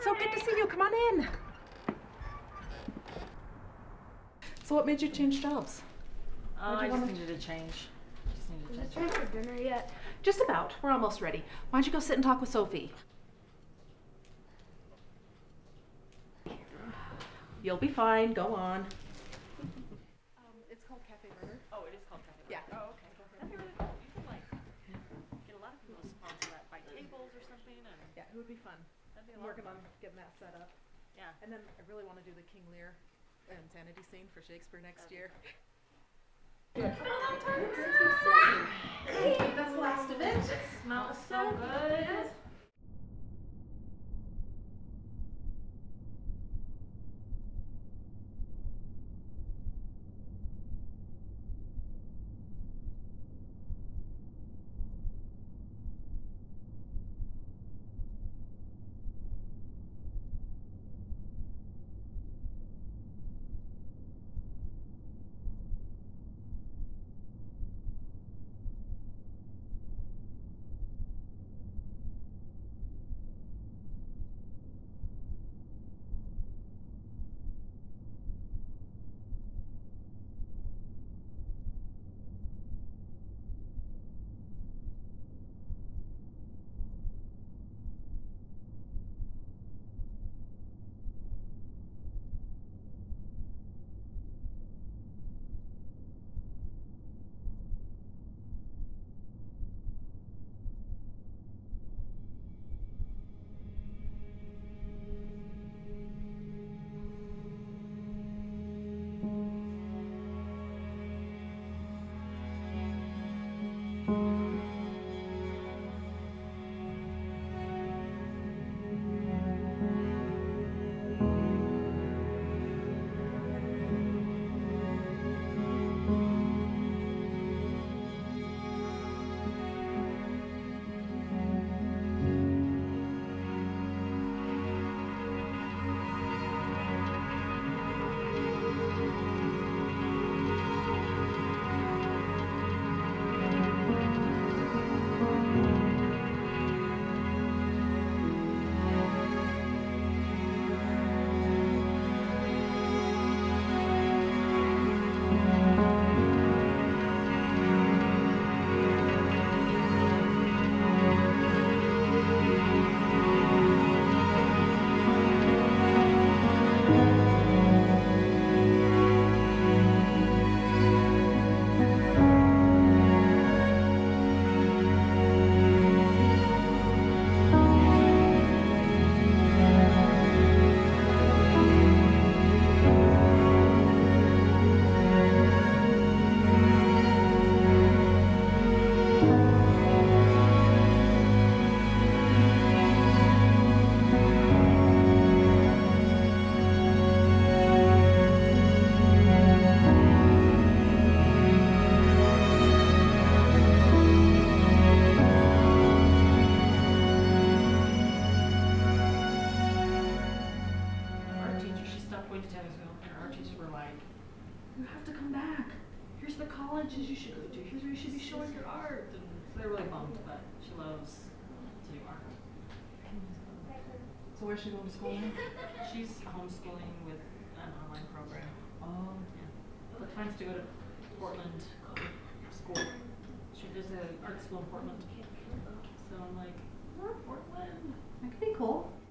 So good to see you. Come on in. So what made you change jobs? I just needed a change. Is it time for dinner yet? Just about. We're almost ready. Why don't you go sit and talk with Sophie? You'll be fine. Go on. It's called Cafe Burger. Oh, it is called Cafe Burger. Yeah. Oh, okay. That'd be really cool. You could like get a lot of people to sponsor that by tables or something. And Yeah, it would be fun. that'd be a I'm lot working of on fun. getting that set up. Yeah. And then I really want to do the King Lear insanity scene for Shakespeare next year. Hey, That's the last of it. Smells so good. You have to come back. Here's the colleges you should go to. Here's where you should be showing your art. And so they're really bummed, but she loves to do art. So where's she going to school now? She's homeschooling with an online program. Oh. Yeah. But plans to go to Portland school. She does an art school in Portland. So I'm like, Portland. That could be cool.